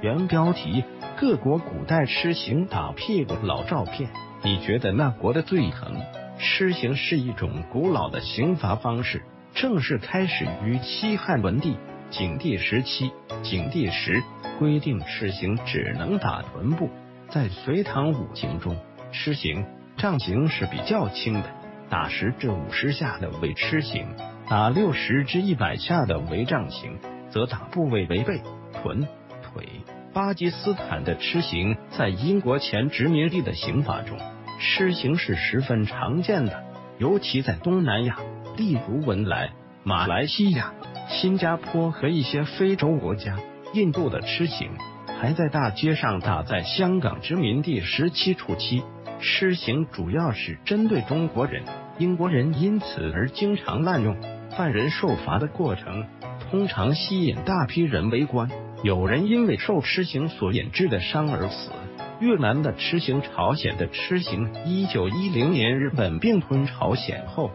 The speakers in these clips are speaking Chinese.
原标题：各国古代吃刑打屁股老照片。你觉得那国的最疼？吃刑是一种古老的刑罚方式，正式开始于西汉文帝景帝时期。景帝时规定吃刑只能打臀部，在隋唐五刑中，吃刑杖刑是比较轻的，打10至50下的为吃刑，打60至100下的为杖刑，则打部位为背、臀、腿。巴基斯坦的吃刑在英国前殖民地的刑法中，吃刑是十分常见的，尤其在东南亚，例如文莱、马来西亚、新加坡和一些非洲国家。印度的吃刑还在大街上打。在香港殖民地时期初期，吃刑主要是针对中国人，英国人因此而经常滥用。犯人受罚的过程通常吸引大批人围观，有人因为受吃刑所引致的伤而死。越南的吃刑，朝鲜的吃刑。1910年日本并吞朝鲜后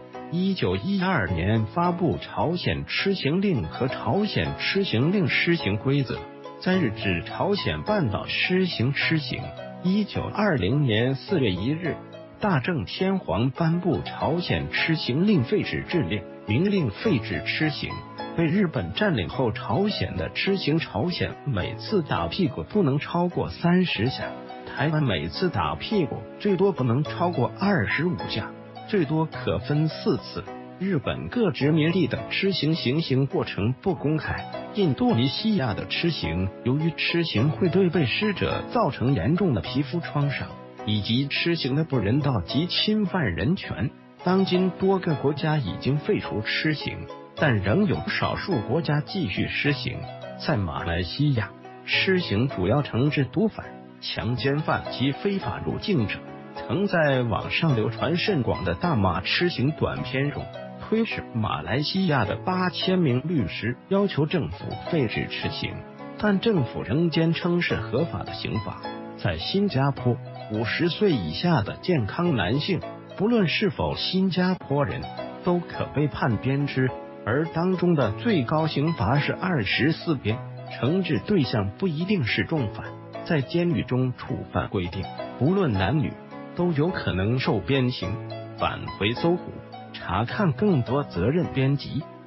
，1912年发布朝鲜吃刑令和朝鲜吃刑令施行规则，在日治朝鲜半岛施行吃刑。1920年4月1日，大正天皇颁布朝鲜吃刑令废止制令，明令废止吃刑。被日本占领后，朝鲜的吃刑，朝鲜每次打屁股不能超过30下，台湾每次打屁股最多不能超过25下，最多可分4次。日本各殖民地的吃刑行刑过程不公开。印度尼西亚的吃刑，由于吃刑会对被施者造成严重的皮肤创伤，以及吃刑的不人道及侵犯人权，当今多个国家已经废除吃刑，但仍有少数国家继续施行。在马来西亚，吃刑主要惩治毒贩、强奸犯及非法入境者。曾在网上流传甚广的大马吃刑短片中，推使马来西亚的8000名律师要求政府废止吃刑，但政府仍坚称是合法的刑罚。在新加坡，50岁以下的健康男性，不论是否新加坡人，都可被判鞭笞，而当中的最高刑罚是24鞭，惩治对象不一定是重犯。在监狱中处犯规定，不论男女，都有可能受鞭刑。返回搜狐，查看更多责任编辑。